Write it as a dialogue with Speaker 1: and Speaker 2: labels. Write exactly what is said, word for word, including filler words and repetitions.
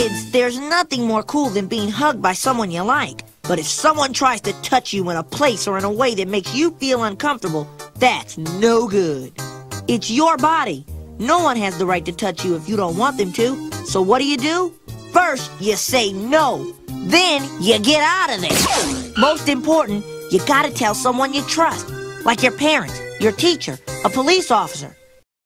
Speaker 1: Kids, there's nothing more cool than being hugged by someone you like. But if someone tries to touch you in a place or in a way that makes you feel uncomfortable, that's no good. It's your body. No one has the right to touch you if you don't want them to. So what do you do? First, you say no. Then, you get out of there. Most important, you gotta tell someone you trust. Like your parents, your teacher, a police officer.